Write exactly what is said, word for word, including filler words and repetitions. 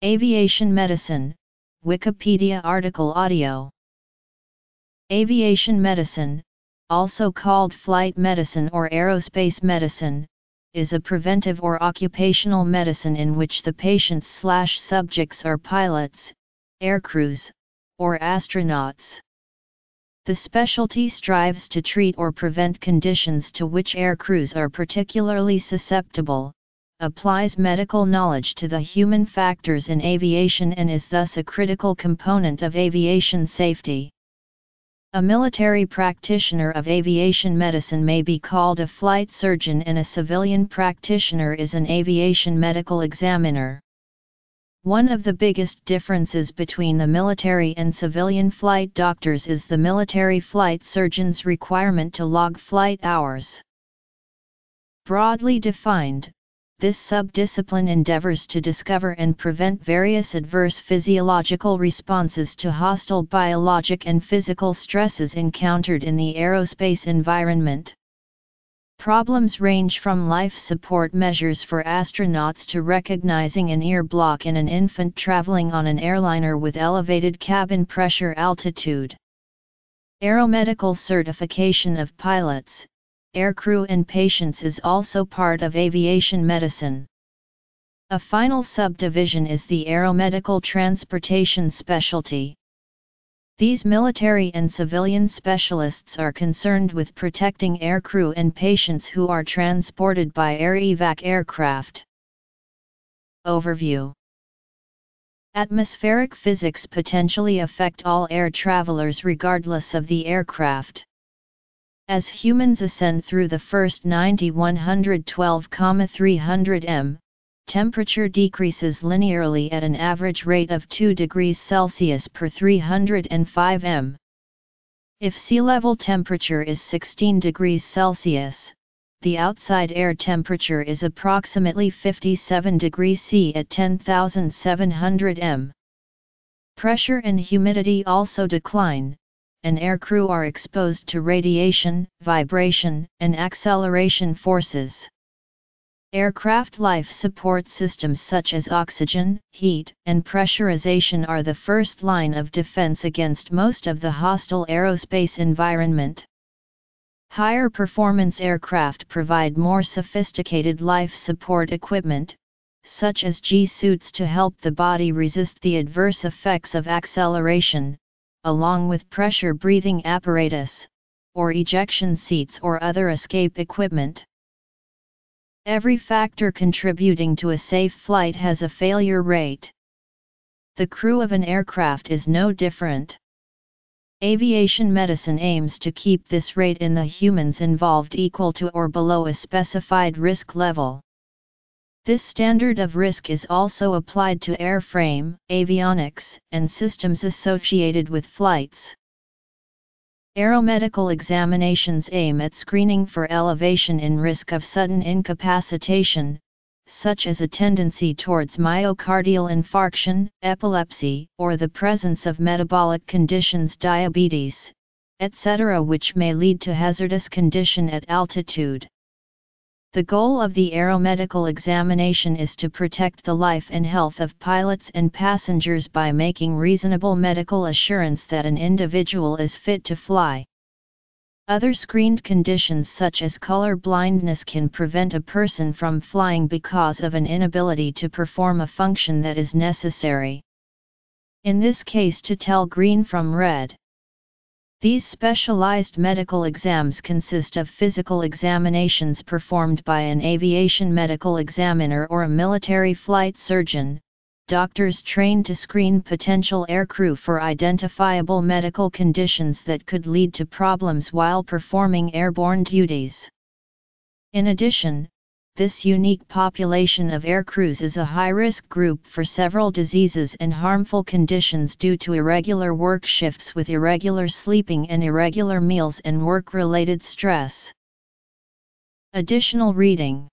Aviation medicine, Wikipedia article audio. Aviation medicine, also called flight medicine or aerospace medicine, is a preventive or occupational medicine in which the patients slash subjects are pilots, aircrews, or astronauts. The specialty strives to treat or prevent conditions to which aircrews are particularly susceptible, applies medical knowledge to the human factors in aviation and is thus a critical component of aviation safety. A military practitioner of aviation medicine may be called a flight surgeon and a civilian practitioner is an aviation medical examiner. One of the biggest differences between the military and civilian flight doctors is the military flight surgeon's requirement to log flight hours. Broadly defined, this subdiscipline endeavors to discover and prevent various adverse physiological responses to hostile biologic and physical stresses encountered in the aerospace environment. Problems range from life support measures for astronauts to recognizing an ear block in an infant traveling on an airliner with elevated cabin pressure altitude. Aeromedical certification of pilots, aircrew and patients is also part of aviation medicine. A final subdivision is the aeromedical transportation specialty. These military and civilian specialists are concerned with protecting aircrew and patients who are transported by air evac aircraft. Overview. Atmospheric physics potentially affect all air travelers regardless of the aircraft. As humans ascend through the first ninety to one hundred twelve to three hundred meters, temperature decreases linearly at an average rate of two degrees Celsius per three hundred five meters. If sea level temperature is sixteen degrees Celsius, the outside air temperature is approximately fifty-seven degrees C at ten thousand seven hundred meters. Pressure and humidity also decline, and aircrew are exposed to radiation, vibration, and acceleration forces. Aircraft life support systems such as oxygen, heat, and pressurization are the first line of defense against most of the hostile aerospace environment. Higher performance aircraft provide more sophisticated life support equipment, such as G-suits to help the body resist the adverse effects of acceleration, along with pressure breathing apparatus, or ejection seats or other escape equipment. Every factor contributing to a safe flight has a failure rate. The crew of an aircraft is no different. Aviation medicine aims to keep this rate in the humans involved equal to or below a specified risk level. This standard of risk is also applied to airframe, avionics, and systems associated with flights. Aeromedical examinations aim at screening for elevation in risk of sudden incapacitation, such as a tendency towards myocardial infarction, epilepsy, or the presence of metabolic conditions, diabetes, et cetera, which may lead to hazardous condition at altitude. The goal of the aeromedical examination is to protect the life and health of pilots and passengers by making reasonable medical assurance that an individual is fit to fly. Other screened conditions such as color blindness can prevent a person from flying because of an inability to perform a function that is necessary. In this case, to tell green from red. These specialized medical exams consist of physical examinations performed by an aviation medical examiner or a military flight surgeon, doctors trained to screen potential aircrew for identifiable medical conditions that could lead to problems while performing airborne duties. In addition, this unique population of aircrews is a high-risk group for several diseases and harmful conditions due to irregular work shifts with irregular sleeping and irregular meals and work-related stress. Additional reading.